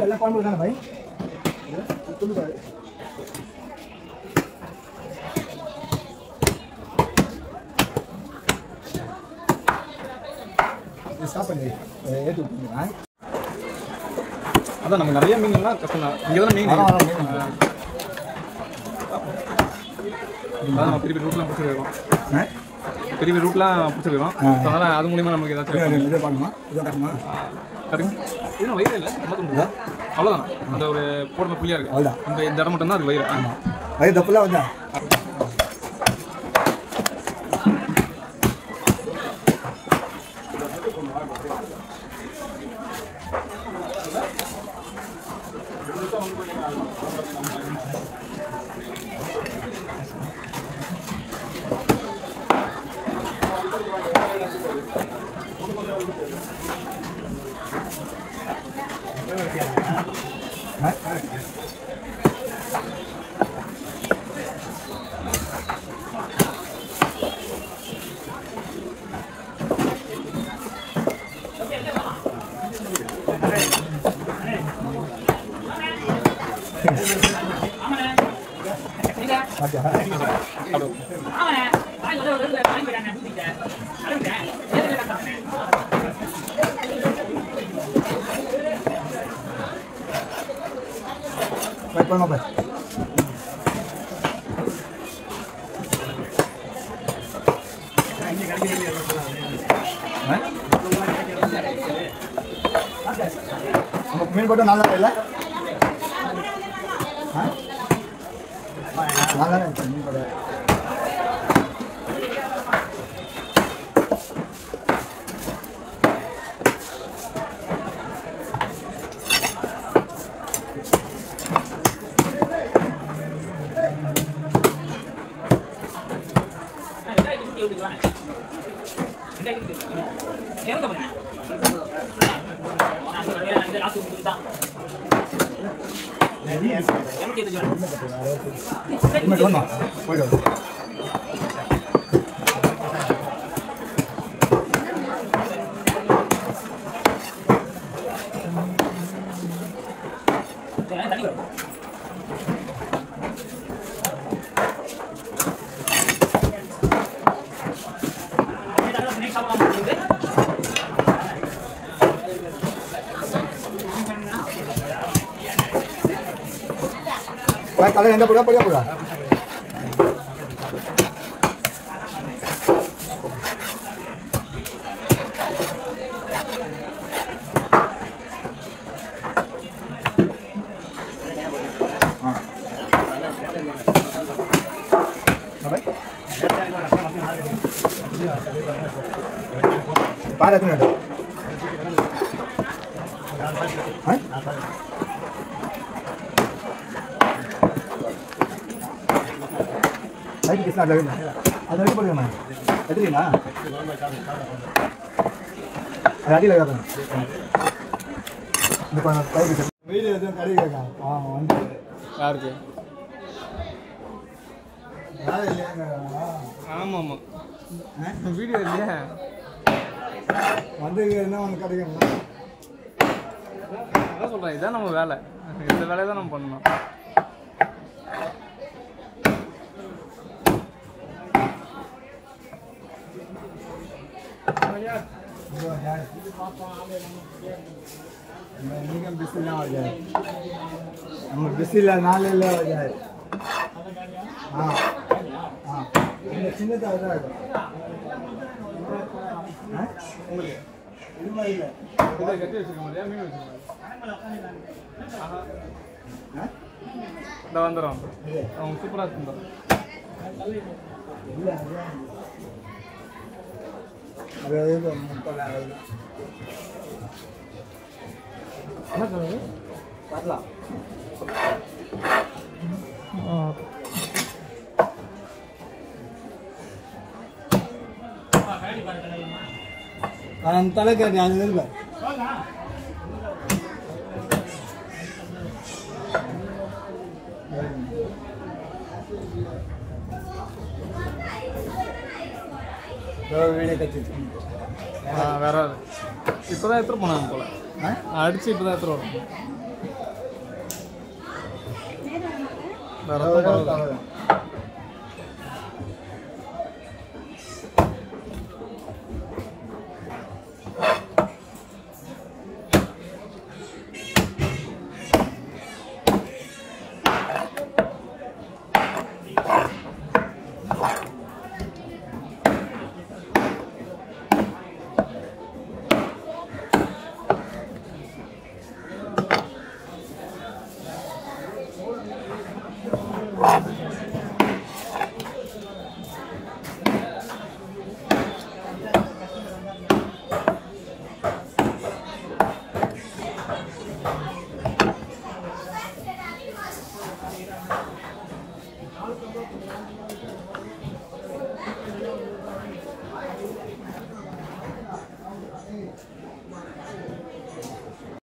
எல்லாம் குழம்பு தானே பாய் சொல்லுவாரு ஸ்டாப் பண்ணி ஏற்றி விட்டுருங்க. அதான் நம்ம நிறைய மீன்லாம் கஷ்டம் தான். இங்கே தான் மீன் நம்ம பெரிய ரூட்லாம் பிடிச்சி போயிடும். பெரிய ரூட்லாம் பிடிச்சி போயிடும். அதனால் அது மூலிமா நமக்கு ஏதாச்சும் இதை பண்ணுமா இதை கட்டணுமா கட்டுங்க. இதுவும் வயிறு இல்லை நம்ம தோணுது அவ்வளோதான். அந்த ஒரு போடுற புள்ளியாக இருக்குது. அவ்வளோதான் இந்த இடம் மட்டும்தான் அது வயிறு. வயிறு தப்புலாம் வந்தா பண்ண மீன் போட்டு நல்லா இல்லை நல்லா மீன் போட kalian anda berapa ya pula? Pada tu ada. Saya kisah ada lagi. Ada lagi boleh mana? Ada ni lah. Ada lagi lagi apa? Depan saya kisah. Video tu kali kan? வந்து. யாருக்கு? யாரு இல்லையாங்க? ஆமா ஆமா. வீடியோ இல்லையா? வந்து என்ன வந்து கிடைக்குங்க? அதான் சொல்றேன், இதான் நம்ம வேலை. இந்த வேலையை தான் நம்ம பண்ணணும். बिस्मिल्लाह हो जाए हम बिस्मिल्लाह ना ले ले हो जाए हाँ हाँ ये चिन्ह तो आ जाएगा हैं இது மாதிரி இல்ல இதை கட்டி வச்சிருக்க முடியா மீன் வச்சிருக்க இந்த வந்துடும் அவங்க சூப்பராக இருக்குந்தோம் இல்லை அது என்ன சொல்லுங்க வரலாம் தலை கேட்டு அது இல்லை வீடியோ கட்சி வேற இப்போதான் எடுத்துட்டு போனாங்க போல அடிச்சு இப்போதான் எடுத்துட்டு வரோம் இந்த ரத்தம் பரவுது.